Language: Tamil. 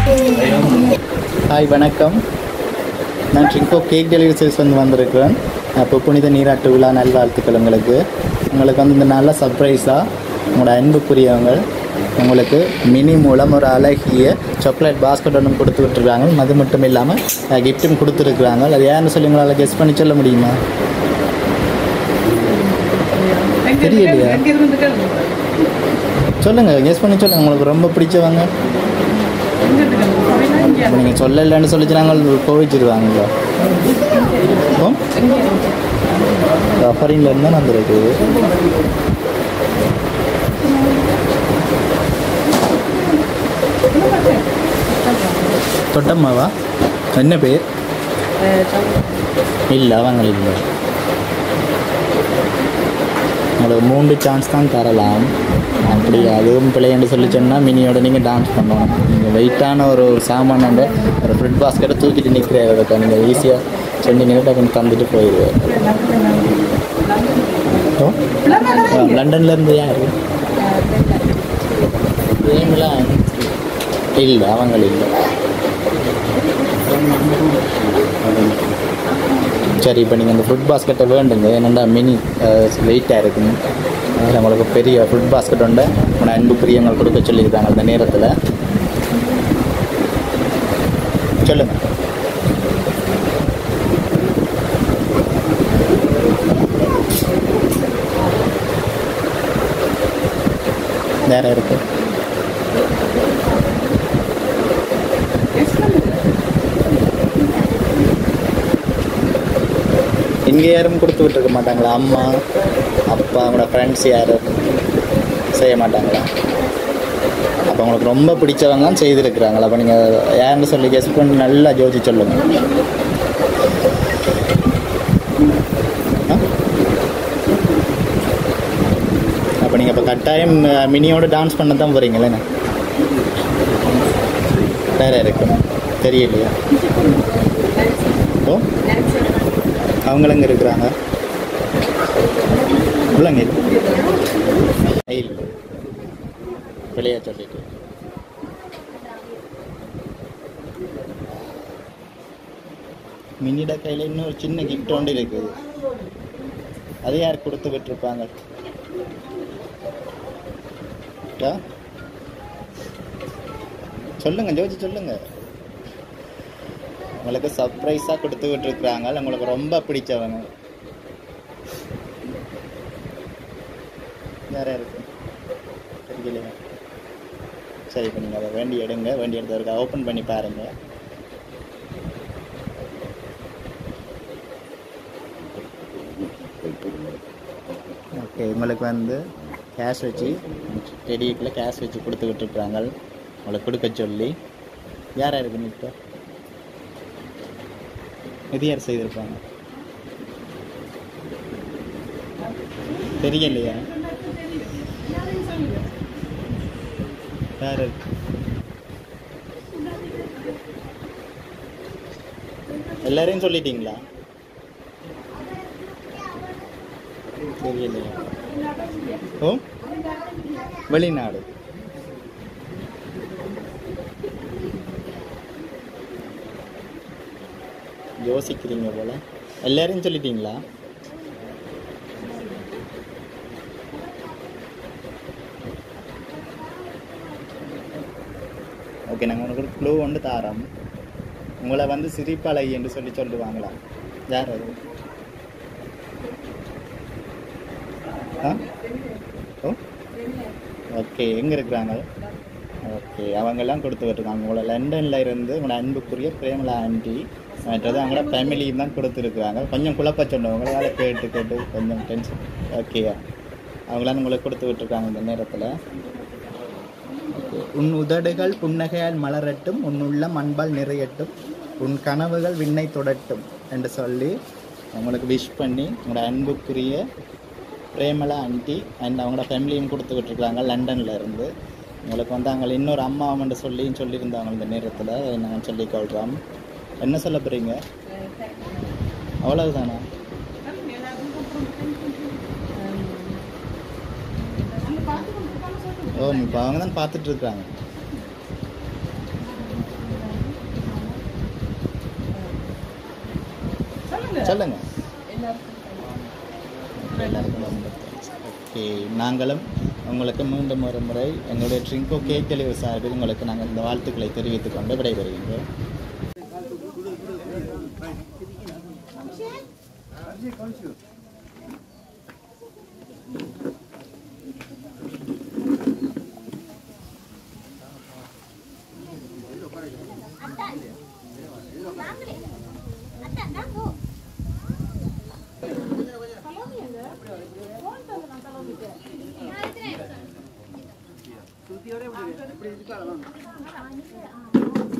ஹாய் வணக்கம். நான் ட்ரிங்கோ கேக் டெலிவரி சர்வீஸ் வந்திருக்கிறேன். இப்போ புனித நீராட்டு விழா நல்வாழ்த்துக்கள். உங்களுக்கு இந்த நல்ல சர்ப்ரைஸாக உங்களோட அன்புக்குரியவங்க உங்களுக்கு மினி மூலம் ஒரு அழகிய சாக்லேட் பாஸ்கெட் ஒன்று கொடுத்து விட்டுருக்காங்க. அது மட்டும் இல்லாமல் கிஃப்ட்டும் கொடுத்துருக்குறாங்க. அது யாருன்னு சொல்லி உங்களால் கெஸ் பண்ணி சொல்ல முடியுமா? தெரியலையா? சொல்லுங்கள், கெஸ் பண்ணி சொல்லுங்கள். உங்களுக்கு ரொம்ப பிடிச்சவங்க நீங்கள் சொல்லலைன்னு சொல்லிச்சு நாங்கள் கோவிச்சிருவாங்களா? ஃபாரின்ல இருந்தால் வந்துருக்குது. தொட்டம்மாவா? என்ன பேர்? இல்லை, அவங்க இல்லை. உங்களுக்கு 3 சான்ஸ் தான் தரலாம். அப்படி அதுவும் பிள்ளைன்னு சொல்லி சொன்னால் மினியோட நீங்கள் டான்ஸ் பண்ணணும். நீங்கள் வெயிட்டான ஒரு சாமானோட ஒரு ஃப்ரிட் பாஸ்கெட்டை தூக்கிட்டு நிற்கிறத நீங்கள் ஈஸியாக சொன்னீங்கன்னா டக்குன்னு தந்துட்டு போயிடுவேன். லண்டன்லேருந்து யார்? இல்லை, அவங்க இல்லை. சரி, இப்போ நீங்கள் அந்த ஃப்ரூட் பாஸ்கெட்டை வேண்டுங்க. என்னென்னா மினி வெயிட்டாக இருக்குங்க. அதில் உங்களுக்கு பெரிய ஃப்ரூட் பாஸ்கெட் உண்டு. உங்கள் அன்புக்குரியவங்க கொடுக்க சொல்லியிருக்காங்க அந்த நேரத்தில். சொல்லுங்கள். வேற இருக்கு? இங்கே யாரும் கொடுத்து விட்டுருக்க மாட்டாங்களா? அம்மா அப்பா அவங்களோட ஃப்ரெண்ட்ஸ் யாரும் செய்ய மாட்டாங்களா? அப்போ உங்களுக்கு ரொம்ப பிடிச்சவங்க செய்திருக்கிறாங்களா? அப்போ நீங்கள் யாருன்னு சொல்லி கெஸ் பண்ணி நல்லா யோசிச்சு சொல்லுங்கள். அப்போ நீங்கள் இப்போ கட்டாயம் மினியோட டான்ஸ் பண்ண தான் போகிறீங்களே. வேற இருக்கு தெரியலையா? ஓ, அவங்களங்க இருக்கிறாங்க. உள்ளங்க வெளியே சொல்லிட்டு மினிட கையில் இன்னும் ஒரு சின்ன கிஃப்ட் ஒன்று இருக்குது. அது யார் கொடுத்து விட்டுருப்பாங்க? சொல்லுங்க, ஜோதி சொல்லுங்க. உங்களுக்கு சர்ப்ரைஸாக கொடுத்து விட்டுருக்குறாங்க. உங்களுக்கு ரொம்ப பிடிச்சவங்க வேற இருக்கு தெரியலையா? சரி, இப்போ நீங்கள் அதை வேண்டி எடுங்க. வேண்டி எடுத்தவருக்கு ஓப்பன் பண்ணி பாருங்க. ஓகே, உங்களுக்கு கேஷ் வச்சு டெடிக்குள்ளே கேஷ் வச்சு கொடுத்து விட்டுருக்குறாங்க. உங்களுக்கு கொடுக்க சொல்லி யார் இருக்குன்னு இப்போ இது யார் செய்திருப்பாங்க தெரியலையா? யார் எல்லாரையும் சொல்லிட்டீங்களா? தெரியலையா? ஓ, வெளிநாடு. யோசிக்கிறீங்க போல. எல்லாரையும் சொல்லிட்டீங்களா? ஓகே, நாங்கள் உங்களுக்கு ஒரு க்ளூ ஒன்று தாரோம். உங்களை சிரிப்பழகி என்று சொல்லி சொல்லுவாங்களா? யார் அது? ஓ, ஓகே, எங்கே இருக்கிறாங்க? ஓகே, அவங்கெல்லாம் கொடுத்து விட்டுருக்காங்க. உங்களை லண்டனில் இருந்து உங்களோட அன்புக்குரிய பிரேமலா ஆண்டி மற்றது அவங்களோட ஃபேமிலியும் தான் கொடுத்துருக்குறாங்க. கொஞ்சம் குழப்ப சொன்னவங்க வேலை கேட்டு கொஞ்சம் டென்ஷன். ஓகேயா, அவங்களாம் உங்களுக்கு கொடுத்து விட்டுருக்காங்க இந்த நேரத்தில். உன் உதடுகள் புன்னகையால் மலரட்டும், உன் உள்ளம் அன்பால் நிறையட்டும், உன் கனவுகள் விண்ணை தொடட்டும் என்று சொல்லி அவங்களுக்கு விஷ் பண்ணி உங்களோட அன்புக்குரிய பிரேமலா ஆண்டி அண்ட் அவங்களோட ஃபேமிலியும் கொடுத்து விட்டுருக்குறாங்க லண்டனில் இருந்து. உங்களுக்கு அங்கே இன்னொரு அம்மாவன்னு சொல்லியிருந்தாங்க இந்த நேரத்தில். நாங்கள் சொல்லிக்கொள்கிறோம். என்ன சொல்ல போகிறீங்க? அவ்வளவுதானா? ஓ, இப்போ அவங்க தான் பார்த்துட்ருக்குறாங்க. சொல்லுங்க. எல்லாருக்கும் ரொம்ப ஓகே. நாங்களும் உங்களுக்கு மீண்டும் ஒரு முறை எங்களுடைய ட்ரிங்கோ கேக்கழிவு சார்பில் உங்களுக்கு நாங்கள் இந்த வாழ்த்துக்களை தெரிவித்துக் கொண்டு விடைபெறுகின்றோம். Suti orang boleh, boleh juga lah.